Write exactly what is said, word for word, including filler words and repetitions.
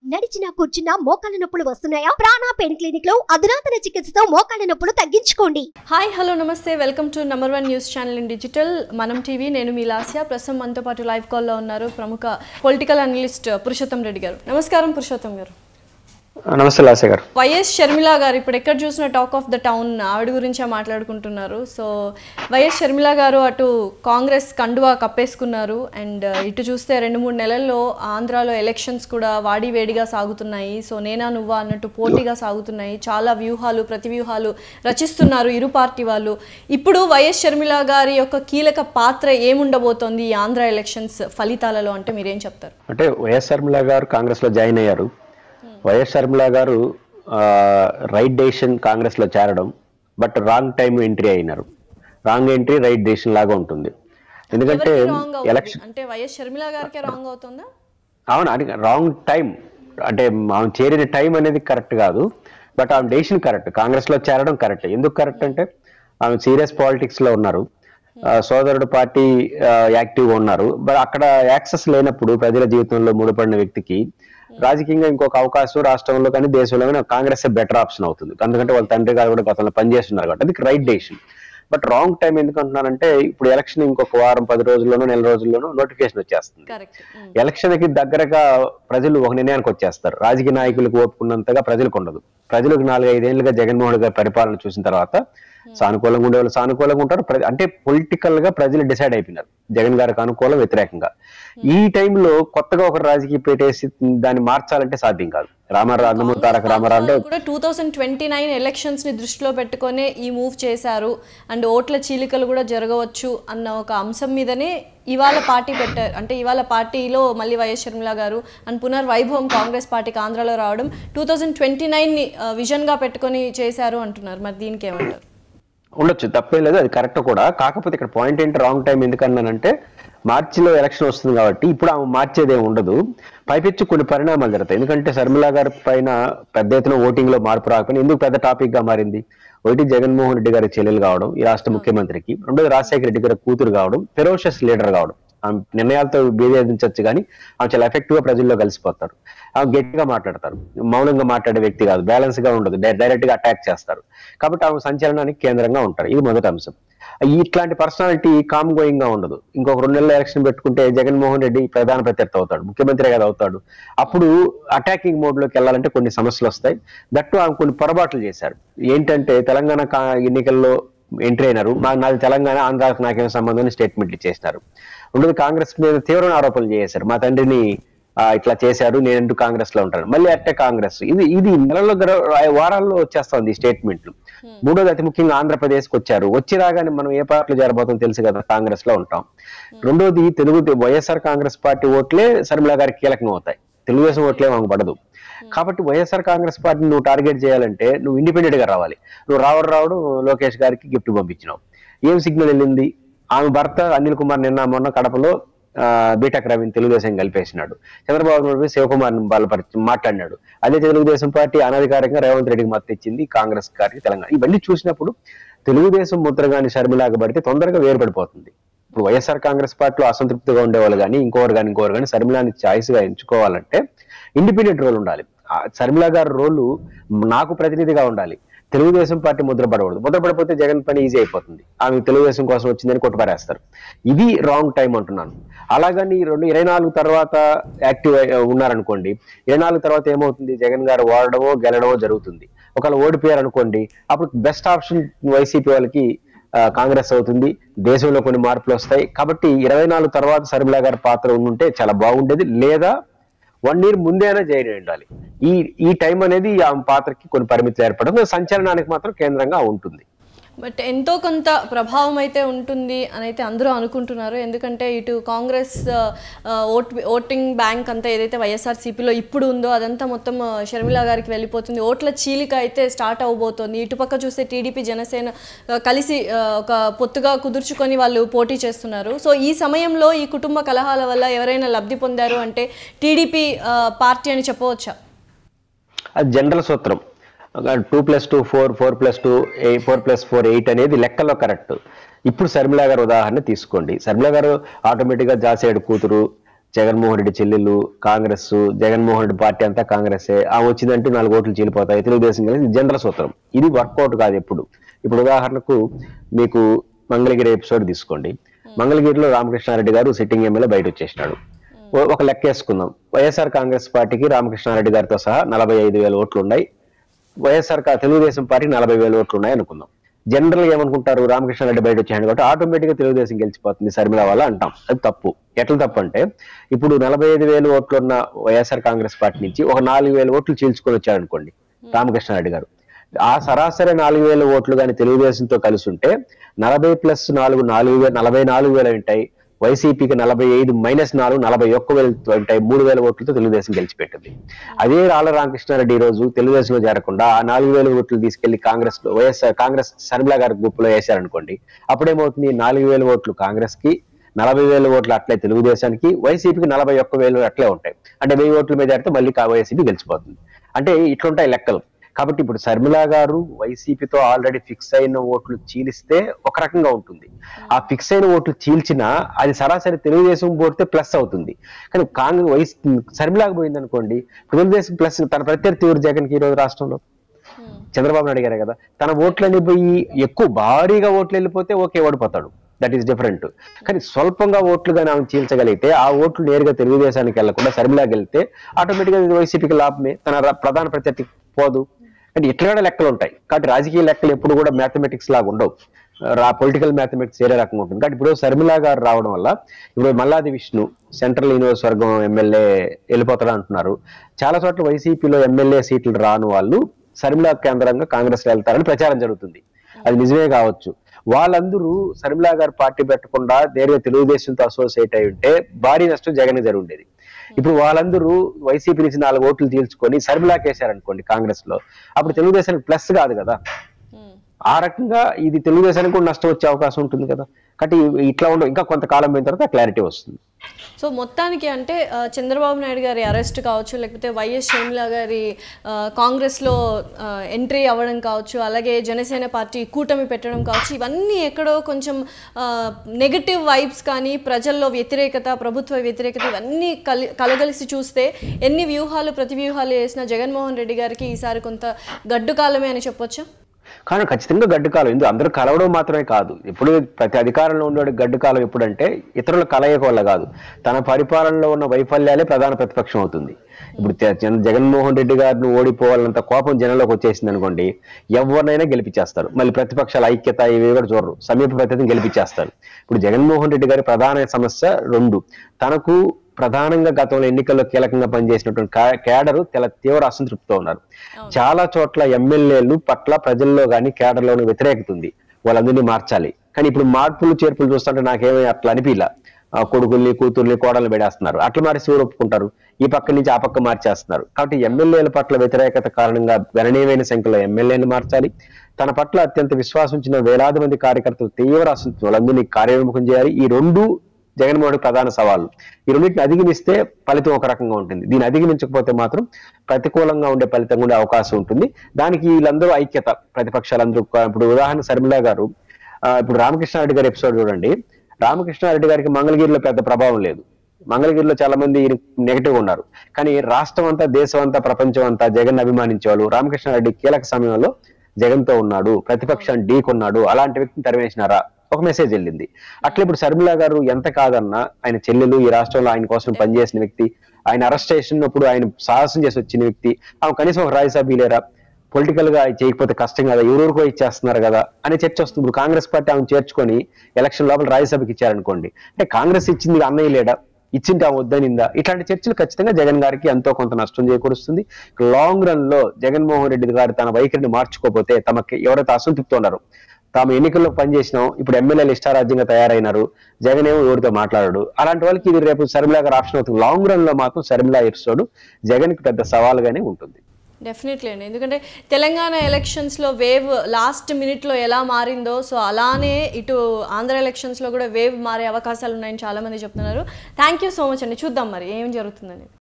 నడిచినా కూర్చున్నా మోకాళ్ళ నొప్పులు వస్తున్నాయా? ప్రాణ పెయిన్ క్లినిక్ లో అధునాతన చికిత్సతో మోకాళ్ళ నొప్పులు తగ్గించుకోండి. హాయ్ హలో నమస్తే, welcome to number one news channel in digital మనం టీవీ. నేను మీ లాస్య. ప్రస్తుతం మనతో పాటు లైవ్ కాల్లో ఉన్నారు ప్రముఖ పొలిటికల్ అనలిస్ట్ పురుషోత్తం రెడ్డి గారు. నమస్కారం పురుషోత్తం గారు. నమస్తే లాస్య గారు. వైఎస్ షర్మిల గారు ఇప్పుడు ఎక్కడ చూసిన టాక్ ఆఫ్ ద టౌన్, ఆవిడ గురించే మాట్లాడుకుంటున్నారు. సో వైఎస్ షర్మిల గారు అటు కాంగ్రెస్ కండువా కప్పేసుకున్నారు, అండ్ ఇటు చూస్తే రెండు మూడు నెలల్లో ఆంధ్రాలో ఎలక్షన్స్ కూడా వాడి వేడిగా సాగుతున్నాయి. సో నేనా నువ్వా అన్నట్టు పోటీగా సాగుతున్నాయి. చాలా వ్యూహాలు ప్రతి వ్యూహాలు రచిస్తున్నారు ఇరు పార్టీ వాళ్ళు. ఇప్పుడు వైఎస్ షర్మిల గారి యొక్క కీలక పాత్ర ఏముండబోతోంది ఈ ఆంధ్ర ఎలక్షన్స్ ఫలితాలలో అంటే మీరేం చెప్తారు? అంటే వైఎస్ షర్మిల గారు కాంగ్రెస్ లో జాయిన్ అయ్యారు. వైఎస్ షర్మిల గారు రైట్ డెసిషన్ కాంగ్రెస్ లో చేరడం, బట్ రాంగ్ టైం ఎంట్రీ అయినారు. రాంగ్ ఎంట్రీ రైట్ డెసిషన్ లాగా ఉంటుంది. ఎందుకంటే ఎలక్షన్ అంటే వైఎస్ షర్మిల గారికే రాంగ్ అవుతుందా? అవును, అది రాంగ్ టైం. అంటే ఆమె చేరిన టైం అనేది కరెక్ట్ కాదు, బట్ ఆమె డెసిషన్ కరెక్ట్. కాంగ్రెస్ లో చేరడం కరెక్ట్. ఎందుకు కరెక్ట్ అంటే ఆమె సీరియస్ పాలిటిక్స్ లో ఉన్నారు, సోదరుడు పార్టీ యాక్టివ్గా ఉన్నారు. బట్ అక్కడ యాక్సెస్ లేనప్పుడు ప్రజల జీవితంలో ముడిపడిన వ్యక్తికి రాజకీయంగా ఇంకొక అవకాశం రాష్ట్రంలో కానీ దేశంలో కానీ కాంగ్రెస్ బెటర్ ఆప్షన్ అవుతుంది. ఎందుకంటే వాళ్ళ తండ్రి గారు కూడా గతంలో పనిచేస్తున్నారు కాబట్టి అది right decision. But wrong time ఎందుకు అంటున్నారంటే ఇప్పుడు ఎలక్షన్ ఇంకొక వారం పది రోజుల్లోనూ నెల రోజుల్లోనూ నోటిఫికేషన్ వచ్చేస్తుంది. ఎలక్షన్ కి దగ్గరగా ప్రజలు ఒక నిర్ణయానికి వచ్చేస్తారు. రాజకీయ నాయకులకు ఓపుకున్నంతగా ప్రజలకు ఉండదు. ప్రజలకు నాలుగు ఐదేళ్లుగా జగన్మోహన్ గారి పరిపాలన చూసిన తర్వాత సానుకూలంగా ఉండే వాళ్ళు సానుకూలంగా ఉంటారు. అంటే పొలిటికల్ గా ప్రజలు డిసైడ్ అయిపోయినారు జగన్ గారికి అనుకూలం వ్యతిరేకంగా. ఈ టైంలో కొత్తగా ఒక రాజకీయ పెట్టేసి దాన్ని మార్చాలంటే సాధ్యం కాదు. రామారావు నందమూరి తారక రామారావు అంటే కూడా two thousand twenty nine elections ని దృష్టిలో పెట్టుకునే ఈ మూవ్ చేశారు. అండ్ ఓట్ల చీలికలు కూడా జరగవచ్చు అన్న ఒక అంశం మీదనే ఇవాళ పార్టీ పెట్టారు. అంటే ఇవాళ పార్టీలో మళ్ళీ వైఎస్ షర్మిల గారు అండ్ పునర్వైభవం కాంగ్రెస్ పార్టీకి ఆంధ్రాలో రావడం టూ థౌసండ్ ట్వంటీ నైన్ ని విజన్ గా పెట్టుకొని చేశారు అంటున్నారు. మరి దీనికి ఏమంటారు? ఉండొచ్చు, తప్పేం లేదు, అది కరెక్ట్ కూడా. కాకపోతే ఇక్కడ పాయింట్ ఏంటి, రాంగ్ టైం ఎందుకన్నానంటే మార్చిలో ఎలక్షన్ వస్తుంది కాబట్టి ఇప్పుడు ఆమె మార్చేదే ఉండదు. పైపెచ్చు కొన్ని పరిణామాలు జరుగుతాయి. ఎందుకంటే షర్మిల గారి పైన పెద్ద ఎత్తున ఓటింగ్ లో మార్పు రాకపోయినా ఎందుకు పెద్ద టాపిక్ గా మారింది? ఒకటి జగన్మోహన్ రెడ్డి గారి చెల్లెలు కావడం ఈ రాష్ట్ర ముఖ్యమంత్రికి, రెండోది రాజశేఖర రెడ్డి గారి కూతురు కావడం, ఫెరోషియస్ లీడర్ కావడం. ఆమె నిర్ణయాలతో భేదించవచ్చు కానీ ఆమె చాలా ఎఫెక్టివ్ గా ప్రజల్లో కలిసిపోతారు. ఆమె గట్టిగా మాట్లాడతారు, మౌనంగా మాట్లాడే వ్యక్తి కాదు, బ్యాలెన్స్ గా ఉండదు, డైరెక్ట్ గా అటాక్ చేస్తారు. కాబట్టి ఆమె సంచలనానికి కేంద్రంగా ఉంటారు. ఇది మొదటి అంశం. ఇట్లాంటి పర్సనాలిటీ కామ్ గోయింగ్ గా ఉండదు. ఇంకొక రెండు నెలల ఎలక్షన్ పెట్టుకుంటే జగన్మోహన్ రెడ్డి ప్రధాన ప్రత్యర్థి అవుతాడు, ముఖ్యమంత్రి కదా అవుతాడు. అప్పుడు అటాకింగ్ మోడ్ లోకి వెళ్ళాలంటే కొన్ని సమస్యలు వస్తాయి. దట్టు ఆమె కొన్ని పొరపాట్లు చేశారు. ఏంటంటే తెలంగాణ ఎన్నికల్లో ఎంట్రీ అయినారు, మాకు నాది తెలంగాణ, ఆంధ్రాకు నాకేం సంబంధం స్టేట్మెంట్లు చేసినారు. రెండోది కాంగ్రెస్ మీద తీవ్రమైన ఆరోపణలు చేశారు, మా తండ్రిని ఇట్లా చేశారు, నేను ఎందుకు కాంగ్రెస్ లో ఉంటాను. మళ్ళీ అట్టే కాంగ్రెస్ ఇది ఇది నెలలో వారాల్లో వచ్చేస్తుంది ఈ స్టేట్మెంట్లు. మూడోది అతి ముఖ్యంగా ఆంధ్రప్రదేశ్కి వచ్చారు. వచ్చి రాగానే మనం ఏ పార్టీలో చేరబోతుందో తెలుసు కదా, కాంగ్రెస్ లో ఉంటాం. రెండోది తెలుగు వైఎస్ఆర్ కాంగ్రెస్ పార్టీ ఓట్లే షర్మిల గారికి కీలకంగా అవుతాయి, తెలుగుదేశం ఓట్లే మాకు పడదు. కాబట్టి వైఎస్ఆర్ కాంగ్రెస్ పార్టీని నువ్వు టార్గెట్ చేయాలంటే నువ్వు ఇండిపెండెంట్ గా రావాలి. నువ్వు రావడం రావడం లోకేష్ గారికి గిఫ్ట్ పంపించినావు. ఏం సిగ్నల్ వెళ్ళింది? ఆమె భర్త అనిల్ కుమార్ నిన్న మొన్న కడపలో బీటెక్ రవిని తెలుగుదేశం కలిపేసినాడు. చంద్రబాబు నాయుడు శివకుమార్ బలపరిచి మాట్లాడినాడు. అదే తెలుగుదేశం పార్టీ అనధికారికంగా రేవంత్ రెడ్డికి మద్దతు ఇచ్చింది కాంగ్రెస్ గారికి తెలంగాణ. ఇవన్నీ చూసినప్పుడు తెలుగుదేశం ముద్రగాని షర్మిలాగా పడితే తొందరగా వేరుపడిపోతుంది. ఇప్పుడు వైఎస్ఆర్ కాంగ్రెస్ పార్టీలో అసంతృప్తిగా ఉండేవాళ్ళు కానీ ఇంకోరు కానీ ఇంకోరు కానీ షర్మిలాని ఛాయిస్ గా ఎంచుకోవాలంటే ఇండిపెండెంట్ రోల్ ఉండాలి. షర్మిల గారి రోలు నాకు ప్రతినిధిగా ఉండాలి. తెలుగుదేశం పార్టీ ముద్ర పడకూడదు. ముద్ర పడిపోతే జగన్ పని ఈజీ అయిపోతుంది. ఆమె తెలుగుదేశం కోసం వచ్చిందని కొట్టుపారేస్తారు. ఇది రాంగ్ టైం అంటున్నాను. అలాగని రెండు ఇరవై నాలుగు తర్వాత యాక్టివ్ ఉన్నారనుకోండి, ఇరవై నాలుగు తర్వాత ఏమవుతుంది, జగన్ గారు ఓడడమో గెలడమో జరుగుతుంది. ఒకవేళ ఓడిపోయారు అనుకోండి, అప్పుడు బెస్ట్ ఆప్షన్ వైసీపీ వాళ్ళకి కాంగ్రెస్ అవుతుంది. దేశంలో కొన్ని మార్పులు వస్తాయి. కాబట్టి ఇరవై నాలుగు తర్వాత షర్మిల గారి పాత్ర ఉంటే చాలా బాగుండేది. లేదా వన్ ఇయర్ ముందే అయినా జైన్ ఉండాలి. ఈ ఈ టైం అనేది ఆమె పాత్రకి కొన్ని పరిమితులు ఏర్పడడం, సంచలనానికి మాత్రం కేంద్రంగా ఉంటుంది. బట్ ఎంతో కొంత ప్రభావం అయితే ఉంటుంది అని అయితే అందరూ అనుకుంటున్నారు. ఎందుకంటే ఇటు కాంగ్రెస్ ఓట్ ఓటింగ్ బ్యాంక్ అంతా ఏదైతే వైఎస్ఆర్సీపీలో ఇప్పుడు ఉందో అదంతా మొత్తం షర్మిల గారికి వెళ్ళిపోతుంది. ఓట్ల చీలిక అయితే స్టార్ట్ అవబోతోంది. ఇటుపక్క చూస్తే టీడీపీ జనసేన కలిసి ఒక పొత్తుగా కుదుర్చుకొని వాళ్ళు పోటీ చేస్తున్నారు. సో ఈ సమయంలో ఈ కుటుంబ కలహాల వల్ల ఎవరైనా లబ్ధి పొందారు అంటే టీడీపీ పార్టీ అని చెప్పవచ్చా? అది జనరల్ సూత్రం. Two plus two four four plus two eight four plus four eight అనేది లెక్కలో కరెక్ట్. ఇప్పుడు షర్మిల గారు ఉదాహరణ తీసుకోండి. షర్మిల గారు ఆటోమేటిక్గా జాసేడు కూతురు, జగన్మోహన్ రెడ్డి చెల్లెలు కాంగ్రెస్, జగన్మోహన్ రెడ్డి పార్టీ అంతా కాంగ్రెసే, ఆ వచ్చిందంటే నాలుగు ఓట్లు చీలిపోతాయి, తెలుగుదేశం కలిసి జనరల్ సూత్రం. ఇది వర్కౌట్ కాదు ఎప్పుడు. ఇప్పుడు ఉదాహరణకు మీకు మంగళగిరి ఎపిసోడ్ తీసుకోండి. మంగళగిరిలో రామకృష్ణారెడ్డి గారు సిట్టింగ్ ఎమ్మెల్యే బయట వచ్చేసినాడు. ఒక లెక్క వేసుకుందాం, వైఎస్ఆర్ కాంగ్రెస్ పార్టీకి రామకృష్ణారెడ్డి గారితో సహా నలభై ఐదు వేల ఓట్లు ఉన్నాయి, వైఎస్ఆర్ తెలుగుదేశం పార్టీకి నలభై వేల ఓట్లు ఉన్నాయి అనుకుందాం. జనరల్ ఏమనుకుంటారు, రామకృష్ణారెడ్డి బయట వచ్చాడు కాబట్టి ఆటోమేటిక్ గా తెలుగుదేశం గెలిచిపోతుంది శర్మిల వల్ల అంటాం. అది తప్పు. ఎట్లా తప్పు అంటే, ఇప్పుడు నలభై ఐదు వేలు ఓట్లు ఉన్న వైఎస్ఆర్ కాంగ్రెస్ పార్టీ నుంచి ఒక నాలుగు వేల ఓట్లు చీల్చుకొని వచ్చాడు అనుకోండి రామకృష్ణారెడ్డి గారు. ఆ సరాసరి నాలుగు వేల ఓట్లు కానీ తెలుగుదేశంతో కలిసి ఉంటే నలభై ప్లస్ నాలుగు నాలుగు వేల నలభై నాలుగు వేలు ఉంటాయి. వైసీపీకి నలభై ఐదు మైనస్ నాలుగు నలభై ఒక్క వేలు ఉంటాయి. మూడు వేల ఓట్లతో తెలుగుదేశం గెలిచిపెట్టింది. అదే ఆళ్ల రామకృష్ణారెడ్డి ఈ రోజు తెలుగుదేశంలో చేరకుండా ఆ నాలుగు వేల ఓట్లు తీసుకెళ్లి కాంగ్రెస్ లో వైఎస్ఆర్ కాంగ్రెస్ శర్మిల గారి గ్రూప్ లో వేశారనుకోండి, అప్పుడేమవుతుంది, నాలుగు వేల ఓట్లు కాంగ్రెస్ కి, నలభై వేల ఓట్లు అట్లే తెలుగుదేశానికి, వైసీపీకి నలభై ఒక్క వేలు అట్లే ఉంటాయి. అంటే వెయ్యి ఓట్ల మీద అయితే మళ్ళీ వైసీపీ గెలిచిపోతుంది. అంటే ఇట్లుంటాయి లెక్కలు. కాబట్టి ఇప్పుడు శర్మిల గారు వైసీపీతో ఆల్రెడీ ఫిక్స్ అయిన ఓట్లు చీలిస్తే ఒక రకంగా ఉంటుంది. ఆ ఫిక్స్ అయిన ఓట్లు చీల్చినా అది సరాసరి తెలుగుదేశం పోతే ప్లస్ అవుతుంది. కానీ కాంగ్రెస్ వైస్ శర్మిలాగా పోయింది అనుకోండి, తెలుగుదేశం ప్లస్. తన ప్రత్యర్థి ఎవరు జగన్ కి ఈ రోజు రాష్ట్రంలో చంద్రబాబు నాయుడు గారే కదా. తన ఓట్లని పోయి ఎక్కువ భారీగా ఓట్లు వెళ్ళిపోతే ఓకే ఓడిపోతాడు, దట్ ఈస్ డిఫరెంట్. కానీ స్వల్పంగా ఓట్లు కానీ ఆమె చీల్చగలిగితే ఆ ఓట్లు నేరుగా తెలుగుదేశానికి వెళ్లకుండా శర్మిలాకి వెళ్తే ఆటోమేటిక్ గా వైసీపీకి లాభమే, తన ప్రధాన ప్రత్యర్థి పోదు. అంటే ఇట్లా కూడా లెక్కలు ఉంటాయి. కాబట్టి రాజకీయ లెక్కలు ఎప్పుడు కూడా మ్యాథమెటిక్స్ లాగా ఉండవు, రా పొలిటికల్ మ్యాథమెటిక్స్ వేరే రకంగా ఉంటుంది. కాబట్టి ఇప్పుడు శర్మిల గారు రావడం వల్ల ఇప్పుడు మల్లాది విష్ణు సెంట్రల్ నియోజకవర్గం ఎమ్మెల్యే వెళ్ళిపోతాడు అంటున్నారు. చాలా చోట్ల వైసీపీలో ఎమ్మెల్యే సీట్లు రాను వాళ్ళు శర్మిల కేంద్రంగా కాంగ్రెస్ లో వెళ్తారని ప్రచారం జరుగుతుంది. అది నిజమే కావచ్చు. వాళ్ళందరూ శర్మిల గారు పార్టీ పెట్టకుండా నేరుగా తెలుగుదేశంతో అసోసియేట్ అయి ఉంటే భారీ నష్టం జగన్ జరిగి ఉండేది. ఇప్పుడు వాళ్ళందరూ వైసీపీ నుంచి నాలుగు ఓట్లు తీల్చుకొని శర్మిలాకేశారనుకోండి కాంగ్రెస్ లో, అప్పుడు తెలుగుదేశానికి ప్లస్ కాదు కదా. ఆ రకంగా ఇది తెలుగుదేశానికి కూడా నష్టం వచ్చే అవకాశం ఉంటుంది కదా. కాబట్టి ఇట్లా ఉండవు, ఇంకా కొంతకాలం పోయిన తర్వాత క్లారిటీ వస్తుంది. సో మొత్తానికి అంటే చంద్రబాబు నాయుడు గారి అరెస్ట్ కావచ్చు, లేకపోతే వైఎస్ షర్మిల గారి కాంగ్రెస్లో ఎంట్రీ అవ్వడం కావచ్చు, అలాగే జనసేన పార్టీ కూటమి పెట్టడం కావచ్చు, ఇవన్నీ ఎక్కడో కొంచెం నెగటివ్ వైబ్స్ కానీ ప్రజల్లో వ్యతిరేకత, ప్రభుత్వ వ్యతిరేకత ఇవన్నీ కలి కలగలిసి చూస్తే ఎన్ని వ్యూహాలు ప్రతి వ్యూహాలు వేసిన జగన్మోహన్ రెడ్డి గారికి ఈసారి కొంత గడ్డు కాలమే అని చెప్పొచ్చా? కానీ ఖచ్చితంగా గడ్డు కాలం. ఎందుకు అందరూ కలవడం మాత్రమే కాదు, ఎప్పుడు ప్రతి అధికారంలో ఉండే గడ్డు కాలం ఎప్పుడంటే ఇతరుల కలయిక వల్ల కాదు, తన పరిపాలనలో ఉన్న వైఫల్యాలే ప్రధాన ప్రతిపక్షం అవుతుంది. ఇప్పుడు జగన్మోహన్ రెడ్డి గారిని ఓడిపోవాలంత కోపం జనంలోకి వచ్చేసింది అనుకోండి, ఎవరినైనా గెలిపించేస్తారు. మళ్ళీ ప్రతిపక్షాల ఐక్యత ఇవి కూడా చూడరు, సమీప ప్రత్యర్థిని గెలిపించేస్తారు. ఇప్పుడు జగన్మోహన్ రెడ్డి గారి ప్రధాన సమస్య రెండు. తనకు ప్రధానంగా గతంలో ఎన్నికల్లో కీలకంగా పనిచేసినటువంటి కేడరు తెల తీవ్ర అసంతృప్తితో ఉన్నారు. చాలా చోట్ల ఎమ్మెల్యేలు పట్ల ప్రజల్లో కానీ కేడర్లోని వ్యతిరేకత ఉంది, వాళ్ళందరినీ మార్చాలి. కానీ ఇప్పుడు మార్పులు చేర్పులు చూస్తుంటే నాకేమీ అట్లా అనిపిలా. కొడుకుల్ని కూతుర్ని కోడల్ని పెడేస్తున్నారు, అట్లా మారి ఎవరు ఒప్పుకుంటారు? ఈ పక్క నుంచి ఆ పక్క మార్చేస్తున్నారు. కాబట్టి ఎమ్మెల్యేల పట్ల వ్యతిరేకత కారణంగా గణనీయమైన సంఖ్యలో ఎమ్మెల్యేలు మార్చాలి. తన పట్ల అత్యంత విశ్వాసం ఉంచిన వేలాది మంది కార్యకర్తలు తీవ్ర అసంతృప్తి, వాళ్ళందరినీ కార్యోన్ముఖం చేయాలి. ఈ రెండు జగన్మోహన్ ప్రధాన సవాళ్ళు. ఈ రెండింటిని అధిగమిస్తే ఫలితం ఒక రకంగా ఉంటుంది, దీన్ని అధిగమించకపోతే మాత్రం ప్రతికూలంగా ఉండే ఫలితం ఉండే అవకాశం ఉంటుంది. దానికి వీళ్ళందరూ ఐక్యత, ప్రతిపక్షాలందరూ. ఇప్పుడు ఉదాహరణ శర్మిల గారు, ఇప్పుడు రామకృష్ణారెడ్డి గారి ఎపిసోడ్ చూడండి. రామకృష్ణారెడ్డి గారికి మంగళగిరిలో పెద్ద ప్రభావం లేదు, మంగళగిరిలో చాలా మంది నెగిటివ్ ఉన్నారు. కానీ రాష్ట్రం అంతా, దేశం అంతా, ప్రపంచం అంతా జగన్ అభిమానించేవాళ్ళు. రామకృష్ణారెడ్డి కీలక సమయంలో జగన్ తో ఉన్నాడు, ప్రతిపక్షాన్ని ఢీకొన్నాడు, అలాంటి వ్యక్తిని తరివేసినారా, ఒక మెసేజ్ వెళ్ళింది. అట్లా ఇప్పుడు శర్మిల గారు ఎంత కాదన్నా ఆయన చెల్లెలు, ఈ రాష్ట్రంలో ఆయన కోసం పనిచేసిన వ్యక్తి, ఆయన అరెస్ట్ చేసినప్పుడు ఆయన సాహసం చేసి వచ్చిన వ్యక్తి, ఆమె కనీసం ఒక రాజ్యసభ లేరా, పొలిటికల్ గా చేయకపోతే కష్టం కదా, ఎవరెవరికో ఇచ్చేస్తున్నారు కదా అనే చర్చ వస్తుంది. ఇప్పుడు కాంగ్రెస్ పార్టీ ఆమెను చేర్చుకొని ఎలక్షన్ లోపల రాజ్యసభకి ఇచ్చారనుకోండి, అంటే కాంగ్రెస్ ఇచ్చింది అన్నయ్య లేడా, ఇచ్చింటే ఆమె వద్దనిందా, ఇట్లాంటి చర్చలు ఖచ్చితంగా జగన్ గారికి ఎంతో కొంత నష్టం చేకూరుస్తుంది. లాంగ్ రన్ లో జగన్మోహన్ రెడ్డి గారు తన వైఖరిని మార్చుకోకపోతే, తమకి ఎవరైతే అసంతృప్తి ఉన్నారో, తాము ఎన్నికల్లో పనిచేసినాం, ఇప్పుడు ఎమ్మెల్యేలు ఇష్టారాజ్యంగా తయారైనారు, జగన్ ఏమో ఎవరితో మాట్లాడాడు, అలాంటి వాళ్ళకి ఇది రేపు శర్మిల గారు ఆప్షన్ అవుతుంది. లాంగ్ రన్ లో మాత్రం శర్మిల ఎపిసోడ్ జగన్ కి పెద్ద సవాలుగానే ఉంటుంది. డెఫినెట్లీ అండి, ఎందుకంటే తెలంగాణ ఎలక్షన్స్లో వేవ్ లాస్ట్ మినిట్లో ఎలా మారిందో, సో అలానే ఇటు ఆంధ్ర ఎలక్షన్స్లో కూడా వేవ్ మారే అవకాశాలు ఉన్నాయని చాలామంది చెప్తున్నారు. థ్యాంక్ యూ సో మచ్ అండి. చూద్దాం మరి ఏం జరుగుతుందని.